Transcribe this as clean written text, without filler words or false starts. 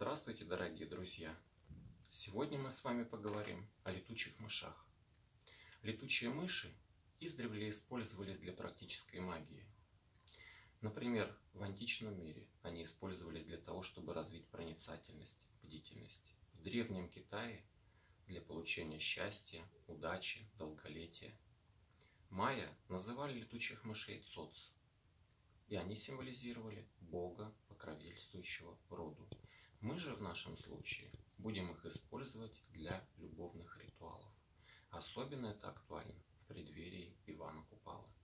Здравствуйте, дорогие друзья! Сегодня мы с вами поговорим о летучих мышах. Летучие мыши издревле использовались для практической магии. Например, в античном мире они использовались для того, чтобы развить проницательность, бдительность. В древнем Китае для получения счастья, удачи, долголетия. Майя называли летучих мышей цоц, и они символизировали Бога, покровительствующего роду. Мы же в нашем случае будем их использовать для любовных ритуалов. Особенно это актуально в преддверии Ивана Купалы.